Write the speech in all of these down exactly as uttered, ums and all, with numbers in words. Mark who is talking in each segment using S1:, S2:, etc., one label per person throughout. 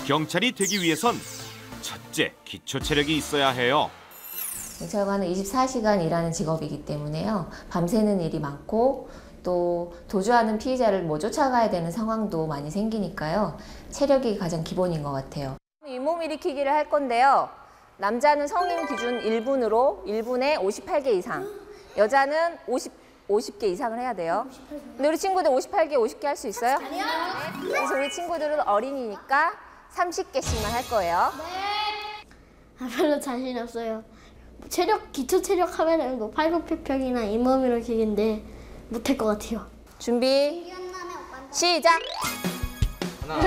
S1: 경찰이 되기 위해선 첫째, 기초 체력이 있어야 해요.
S2: 경찰관은 이십사 시간 일하는 직업이기 때문에요. 밤새는 일이 많고 또 도주하는 피의자를 뭐 쫓아가야 되는 상황도 많이 생기니까요. 체력이 가장 기본인 것 같아요. 잇몸 일으키기를 할 건데요. 남자는 성인 기준 일 분으로 일 분에 오십팔 개 이상, 여자는 오십, 오십 개 이상을 해야 돼요. 근데 우리 친구들 오십팔 개, 오십 개 할 수 있어요? 아니요. 네. 그래서 우리 친구들은 어린이니까 삼십 개씩만 할 거예요.
S3: 아, 별로 자신 없어요. 체력, 기초 체력 하면은 뭐 팔굽혀펴기나 잇몸 일으키기인데 못할 것 같아요.
S2: 준비, 시작!
S4: 하나,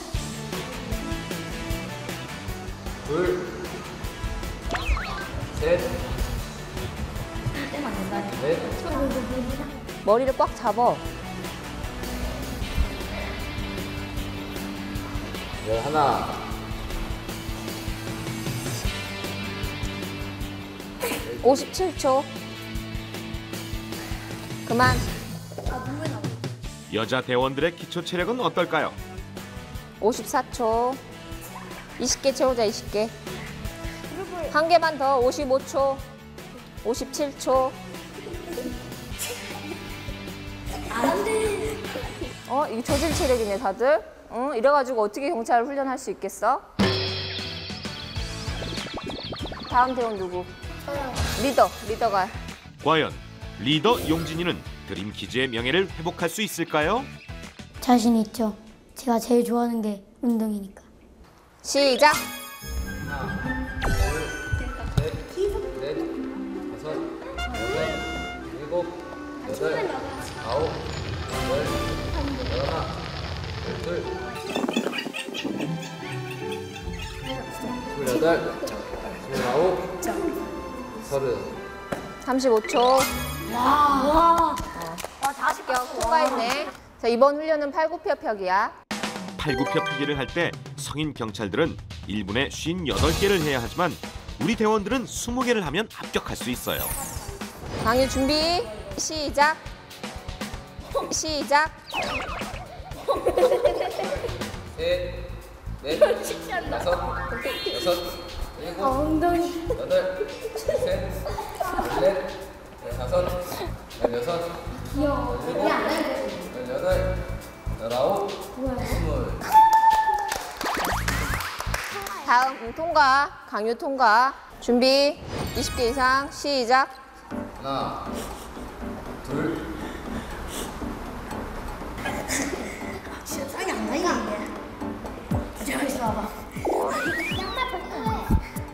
S4: 둘, 셋, 넷,
S2: 머리를 꽉 잡아.
S4: 열 하나,
S2: 오십칠 초. 그만.
S1: 여자 대원들의 기초 체력은 어떨까요?
S2: 오십사 초. 이십 개 채우자, 이십 개. 한 개만 더, 오십오 초. 오십칠 초. 어, 이게 저질 체력이네, 다들. 응? 이래가지고 어떻게 경찰 훈련할 수 있겠어? 다음 대원 누구? 리더, 리더가.
S1: 과연 리더 용진이는 드림키즈의 명예를 회복할 수 있을까요?
S3: 자신 있죠. 제가 제일 좋아하는 게 운동이니까.
S2: 시작!
S4: 하나, 둘, 셋, 넷, 다섯, 여섯, 일곱, 여덟, 아홉, 열, 열하나, 열둘, 스물여덟, 스물아홉, 서른.
S2: 삼십오 초. 와. 와, 다섯 개 통과했네. 자, 이번 훈련은 팔굽혀펴기야.
S1: 팔굽혀펴기를 할 때 성인 경찰들은 일 분에 오십팔 개를 해야 하지만 우리 대원들은 이십 개를 하면 합격할 수 있어요.
S2: 강유 준비, 시작. 시작.
S4: 셋, 넷, 다섯, 여섯, 일곱,
S3: 엉덩이.
S4: 여덟, 셋, 열넷, 열다섯, 열여섯, 열일곱, 열여덟, 열아홉, 스물.
S2: 다음 음, 통과. 강유 통과. 준비, 이십 개 이상. 시작.
S4: 하나, 둘,
S3: 진짜 짱이 안 나이가 안 돼. 저기 있어 봐봐. 양말 벗고.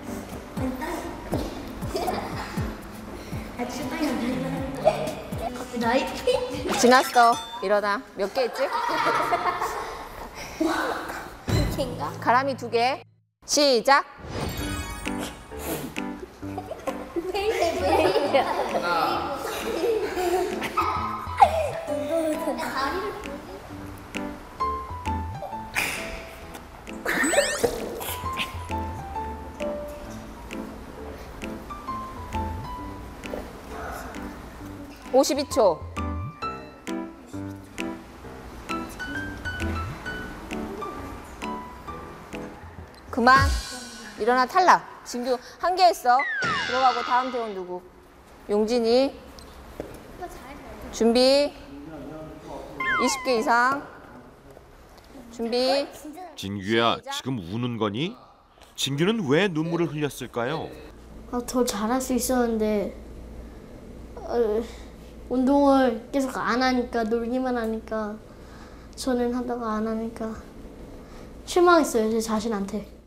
S3: 아, 진짜 짱이 안 나이가. 나이?
S2: 지났어. 일어나. 몇 개 했지?
S3: 캔가?
S2: 가람이 두 개. 시작.
S4: 하나,
S2: 오십이 초. 그만. 일어나. 탈락. 진규 한 개 했어. 들어가고 다음 대원 누구? 용진이. 준비. 이십 개 이상. 준비.
S1: 진규야, 지금 우는 거니? 진규는 왜 눈물을 흘렸을까요?
S3: 아, 더 잘할 수 있었는데 어, 운동을 계속 안 하니까, 놀기만 하니까, 저는 하다가 안 하니까 실망했어요, 제 자신한테.